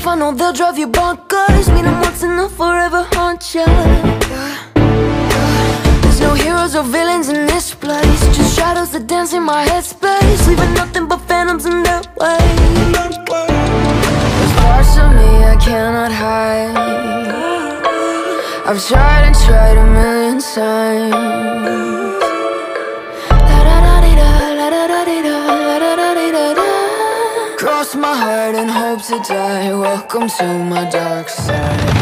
life, I know they'll drive you bonkers. Meet them once and they'll forever haunt you. There's no heroes or villains in this place, just shadows that dance in my headspace, leaving nothing but phantoms in their way. There's parts of me I cannot hide. I've tried and tried a million times. Cross my heart and hope to die. Welcome to my dark side.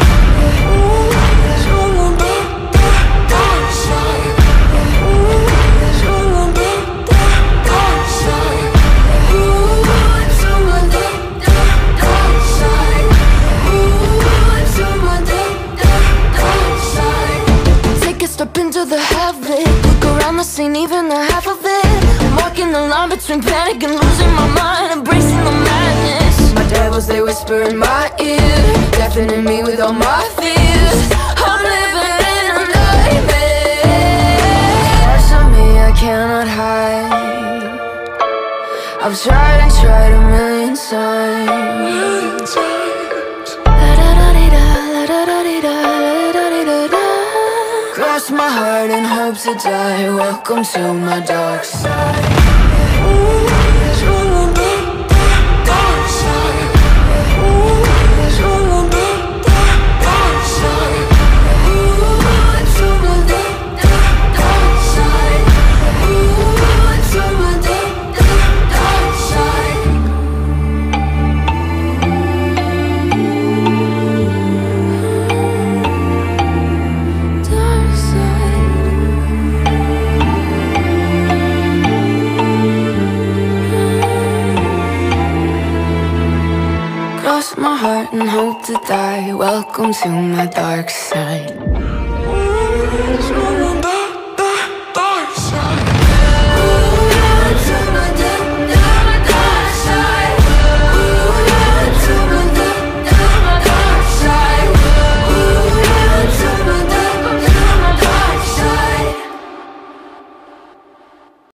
Take a step into the half-lit, look around the scene, even the half of it. I'm walking the line between panic and losing my mind, embracing the madness. My devils, they whisper in my ear, deafening me with all my fears. I'm living in a nightmare. Parts of me I cannot hide. I've tried and tried a million times. Cross my heart and hope to die. Welcome to my dark side. Cross my heart and hope to die. Welcome to my dark side.